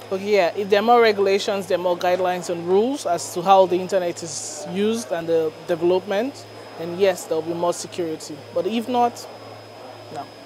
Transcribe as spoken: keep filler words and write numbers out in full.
Okay, yeah, if there are more regulations, there are more guidelines and rules as to how the internet is used and the development, then yes, there will be more security. But if not, no.